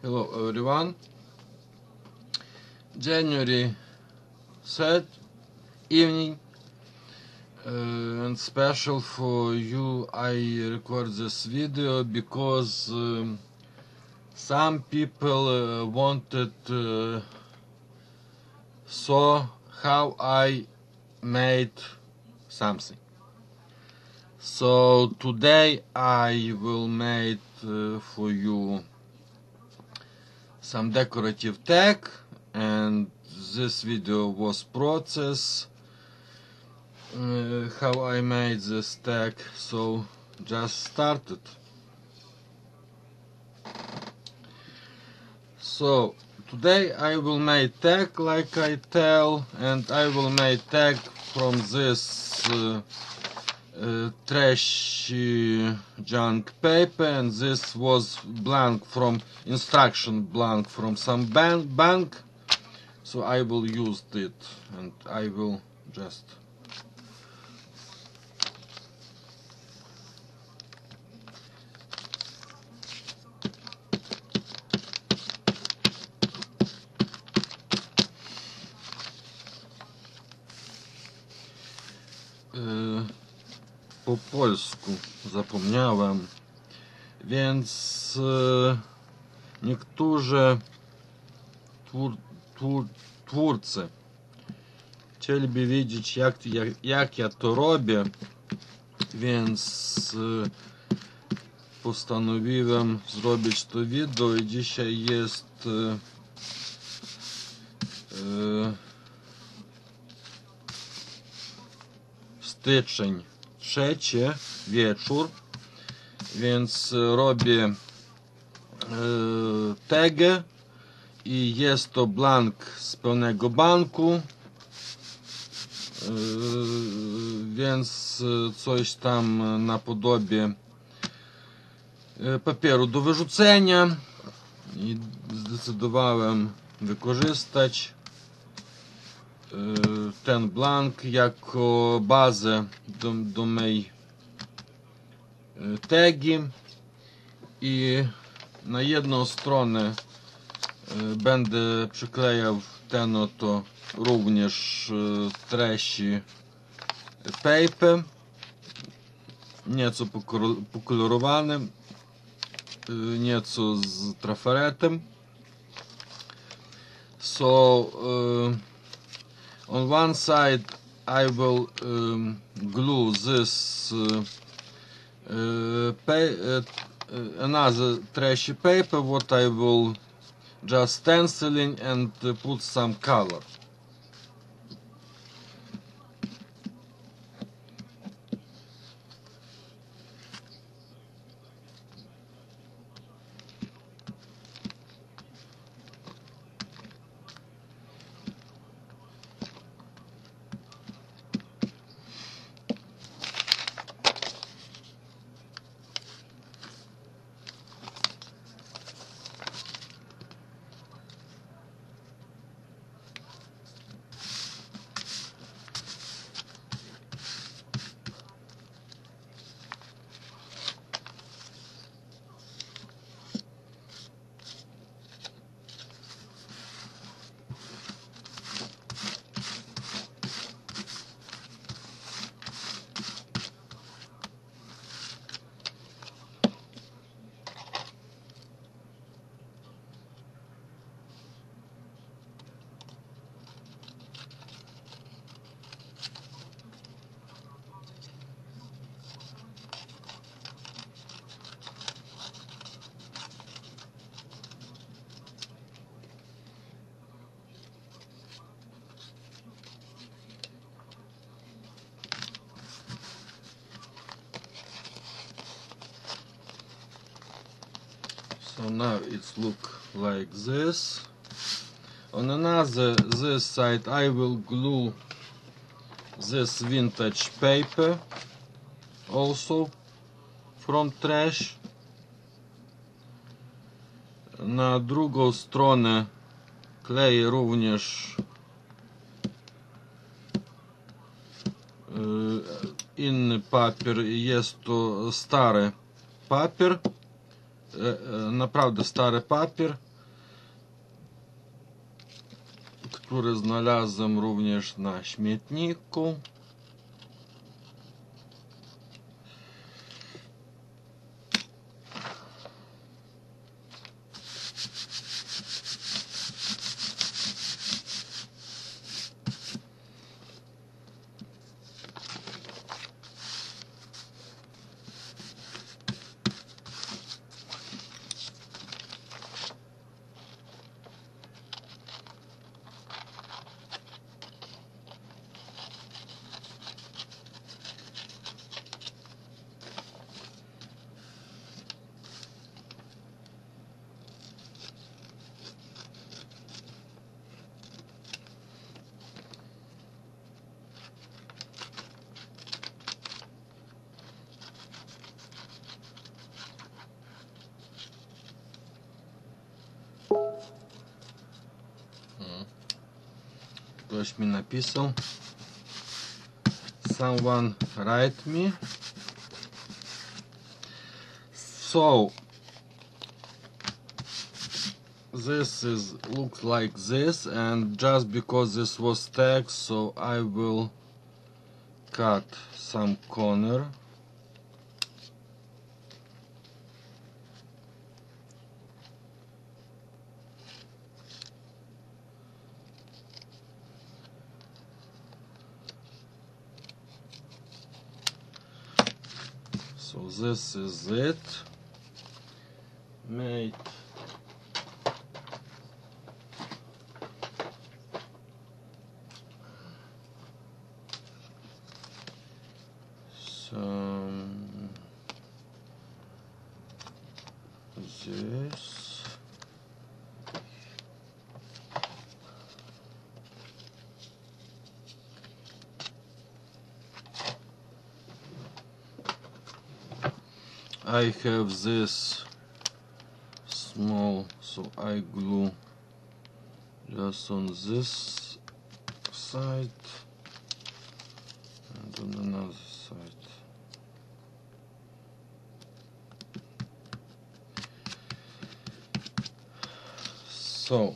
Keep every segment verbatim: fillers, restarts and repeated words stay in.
Hello everyone. January third evening, uh, and special for you I record this video because um, some people uh, wanted uh, saw how I made something. So today I will make uh, for you some decorative tag, and this video was process uh, how I made this tag, so just started. So today I will make tag like I tell, and I will make tag from this uh, uh, trashy junk paper, and this was blank from instruction blank from some bank bank so I will use it, and I will just yy, po polsku zapomniałem, więc yy, niektórzy twór, twór, twórcy chcieliby wiedzieć jak, jak, jak ja to robię, więc yy, postanowiłem zrobić to wideo i dzisiaj jest yy, yy, styczeń trzeci wieczór, więc robię yy, tagę i jest to blank z pełnego banku, yy, więc coś tam napodobie papieru do wyrzucenia i zdecydowałem wykorzystać ten blank jako bazę do, do mojej tagi, i na jedną stronę będę przyklejał ten oto również trashy paper, nieco pokolorowany, nieco z trafaretem. So uh, on one side I will um, glue this uh, uh, pay, uh, another trashy paper, what I will just stenciling and uh, put some color. So now it's look like this. On another this side I will glue this vintage paper also from trash. Na drugą stronę kleję również inny papier, jest to stary papier, naprawdę stary papier, który znalazłem również na śmietniku. Ktoś mi napisał. Someone write me. So this is looks like this, and just because this was text, so I will cut some corner. So this is it. Made some this. I have this small, so I glue just on this side and on another side. So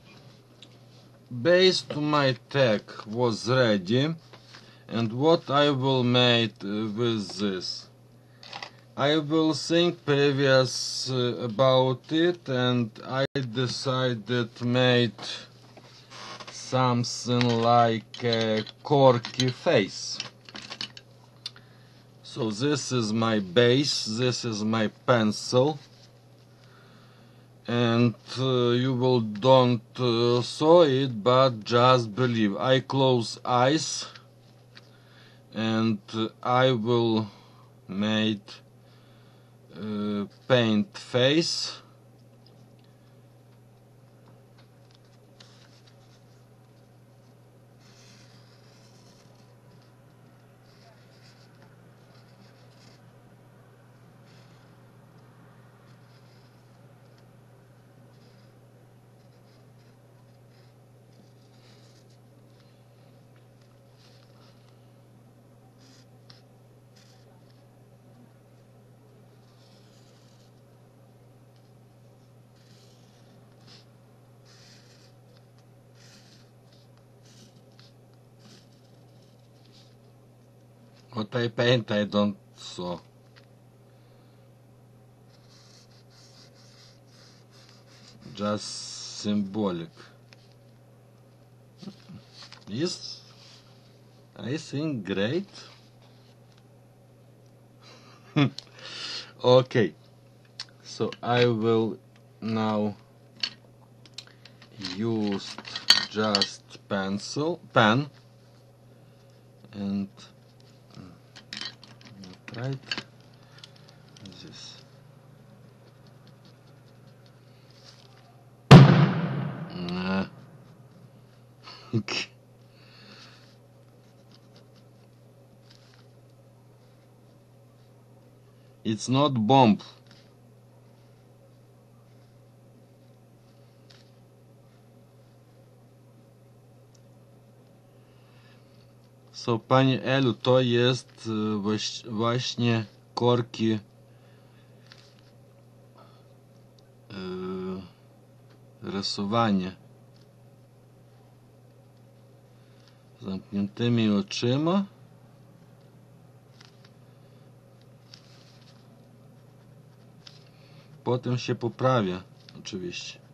base to my tag was ready, and what I will make uh, with this, I will think previous uh, about it, and I decided to make something like a corky face. So this is my base, this is my pencil, and uh, you will don't uh, saw it, but just believe. I close eyes, and uh, I will make Uh, paint face. What I paint, I don't saw. Just symbolic. Yes, I think great. Okay, so I will now use just pencil, pen, and right this. Nah. It's not bomb. So, Pani Elu, to jest właśnie korki rysowanie. zamkniętymi oczyma. Potem się poprawia, oczywiście.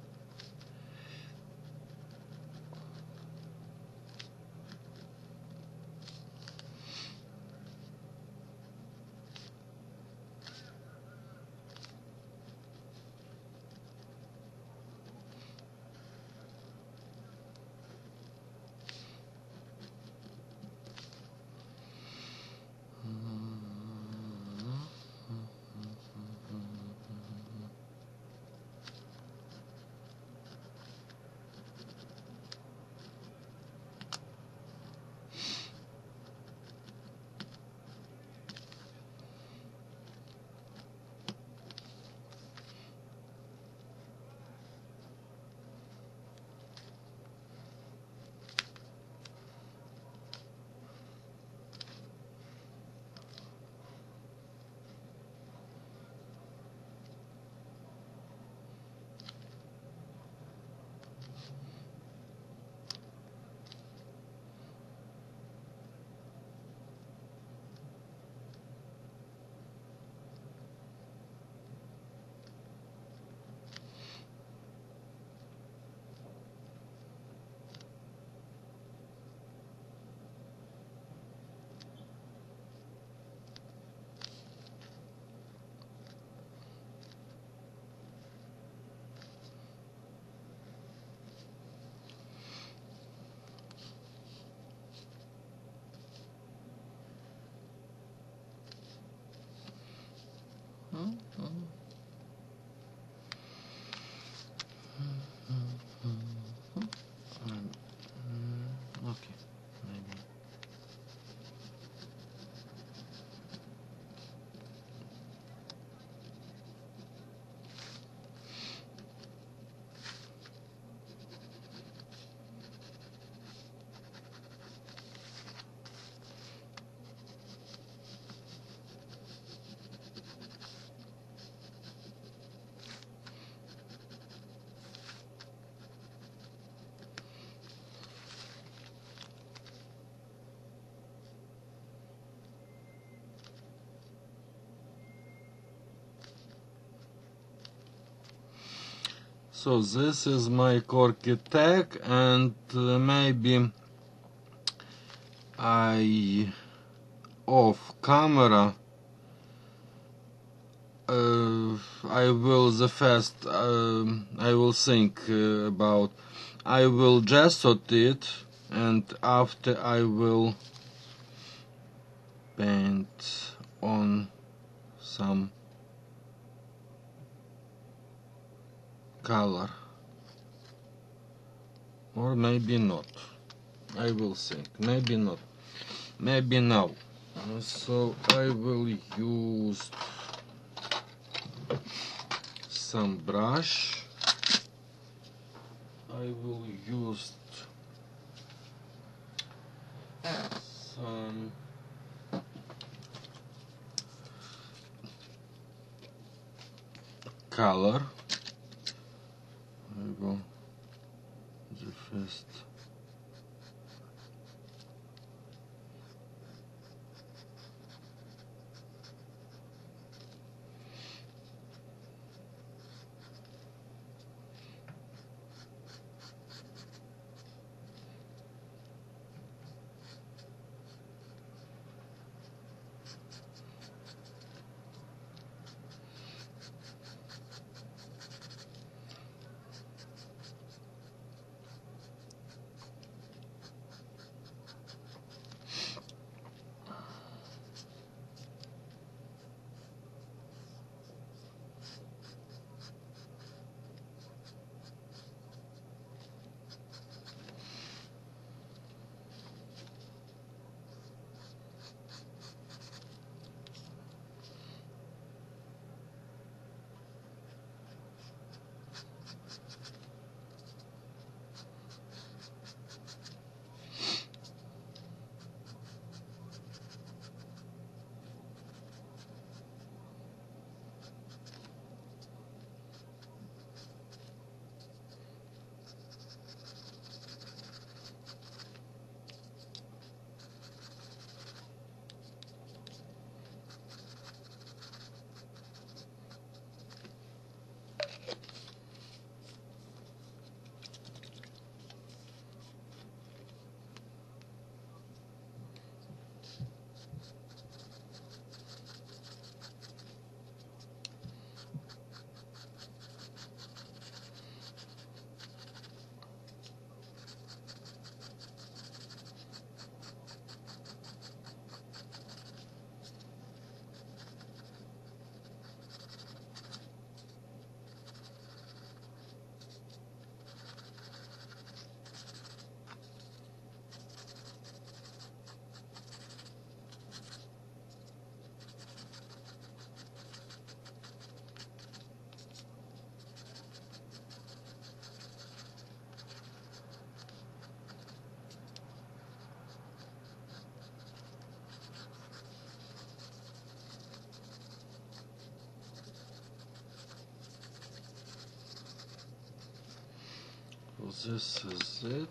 Okay, maybe. So this is my Corky tag, and uh, maybe I off camera. Uh, I will the first uh, I will think uh, about I will gesso it, and after I will paint on some color, or maybe not. I will think, maybe not, maybe now. Uh, so I will use some brush. I will use some color. I will the first this is it.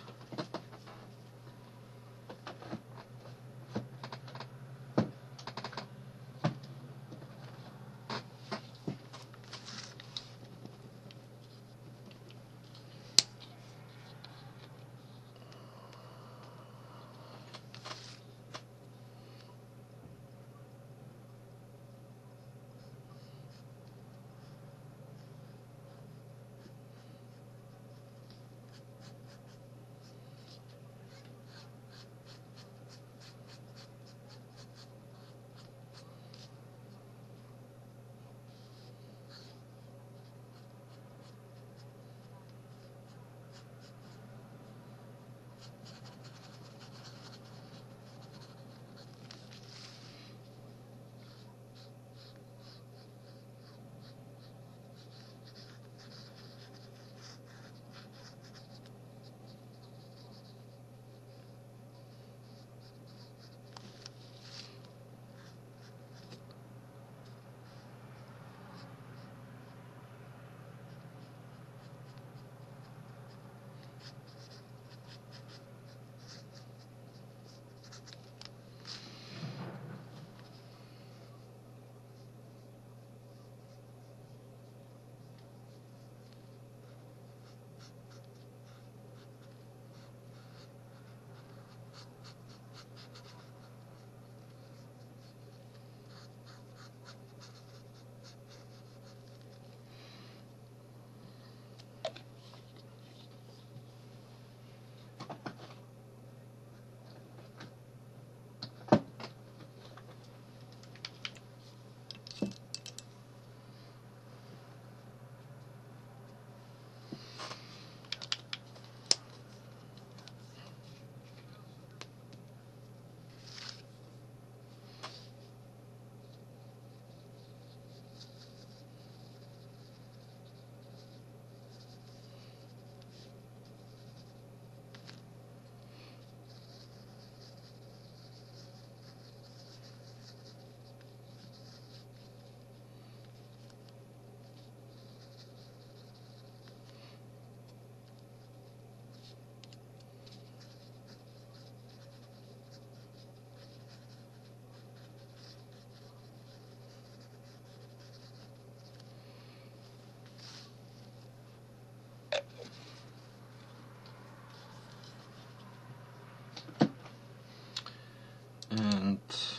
And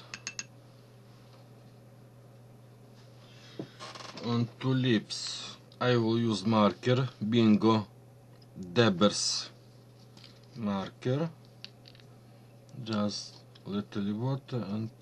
on two lips I will use marker, Bingo Debbers marker, just little water and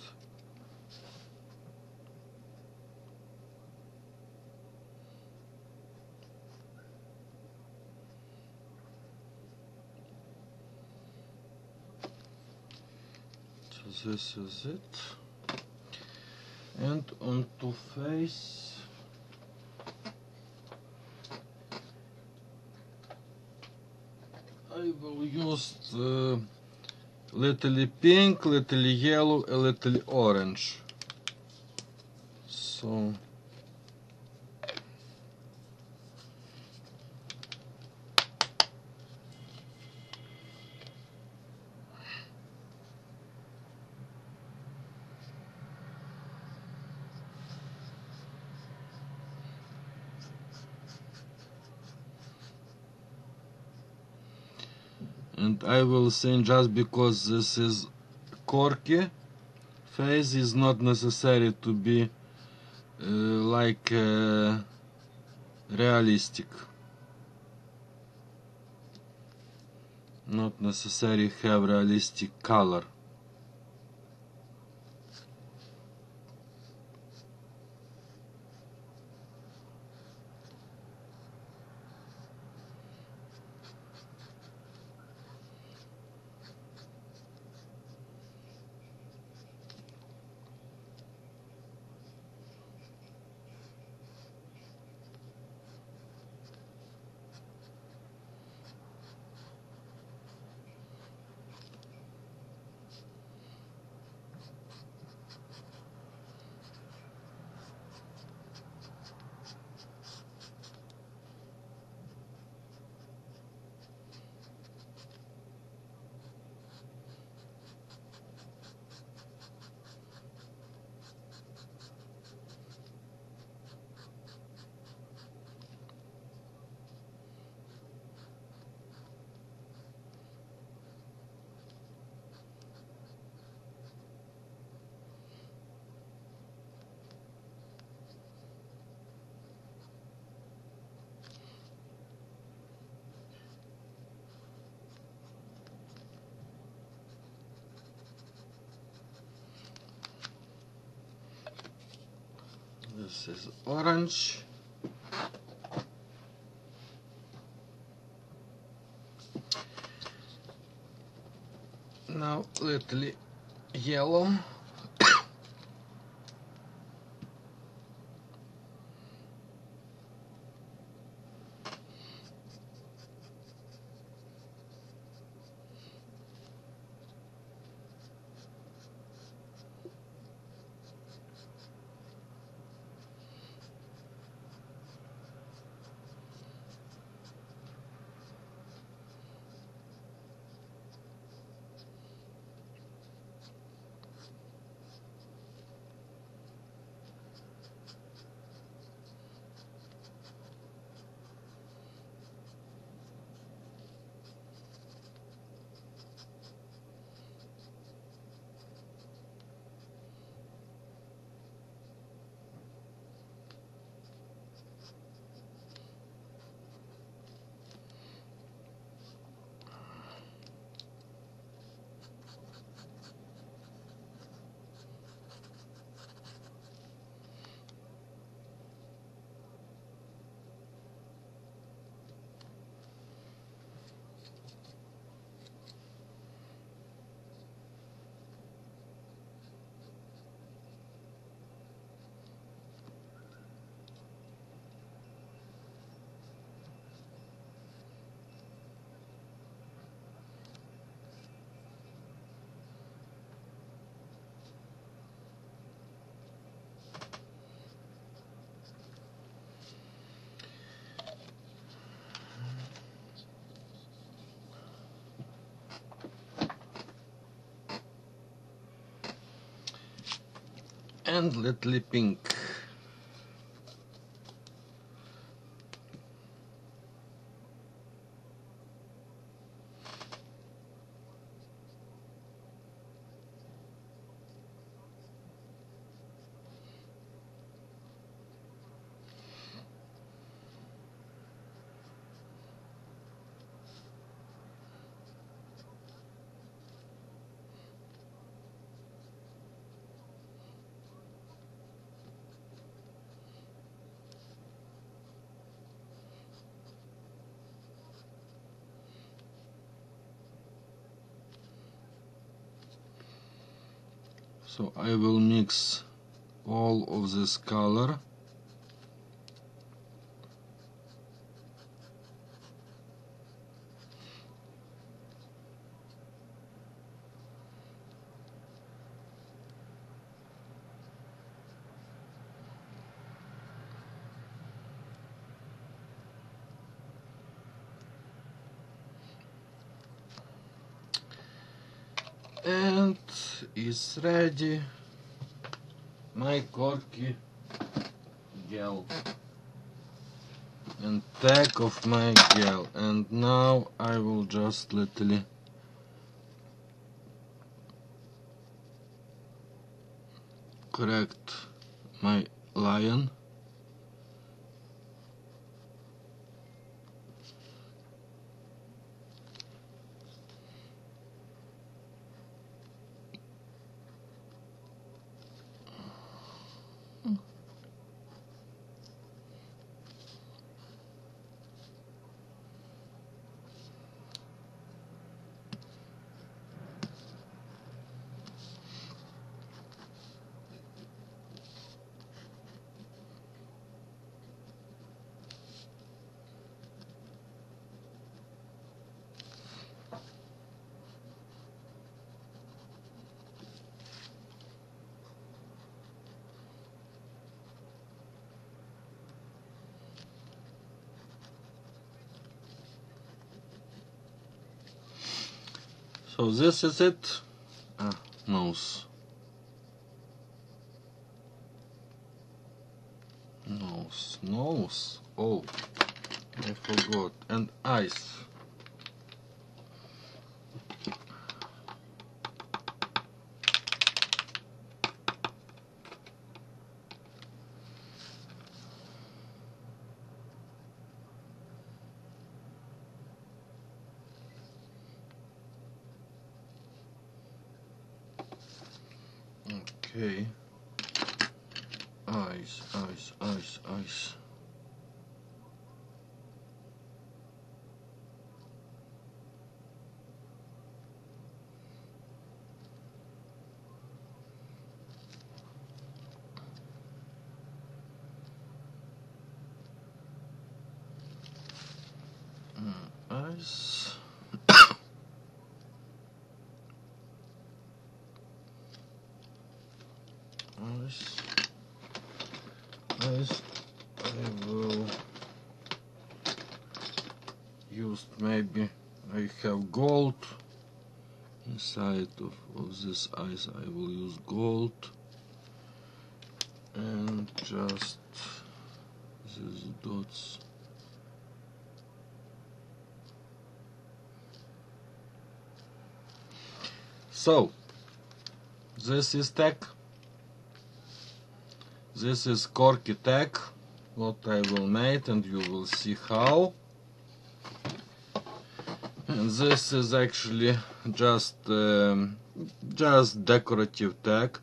so this is it. And on two face I will use the little pink, little yellow, a little orange. So and I will say, just because this is Corky face, is not necessary to be uh, like uh, realistic. Not necessary have realistic color. This is orange. Now little yellow. And little pink. So I will mix all of this color. And is ready my corky gel and tag of my gel. And now I will just little correct my lion. So this is it. Ah, nose. Nose, nose. Oh, I forgot. And eyes. Okay. eyes, eyes, eyes, eyes. Eyes. Eyes. Eyes. I will use, maybe I have gold inside of, of this eyes. I will use gold and just these dots. So this is tag. This is Corky tag, what I will make, and you will see how. And this is actually just um, just decorative tag.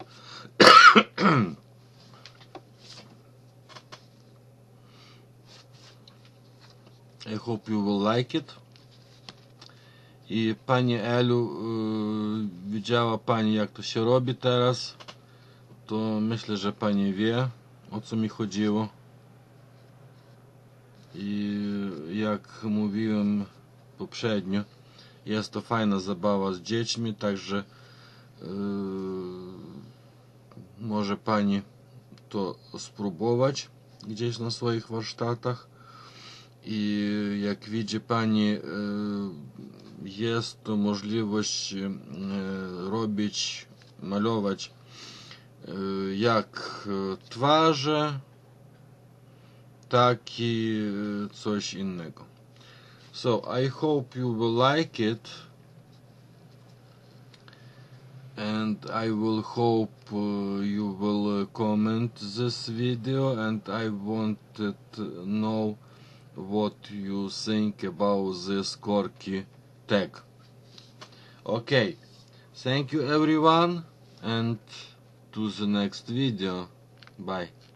I hope you will like it. I pani Elu, yy, widziała pani, jak to się robi teraz, to myślę, że pani wie, o co mi chodziło. I jak mówiłem poprzednio, jest to fajna zabawa z dziećmi, także yy, może pani to spróbować gdzieś na swoich warsztatach. I jak widzi pani, yy, jest to możliwość yy, robić, malować yy, jak twarze, tak i coś innego. So I hope you will like it, and I will hope uh, you will uh, comment this video, and I wanted to know what you think about this Corky tag. Okay, thank you everyone, and to the next video. Bye.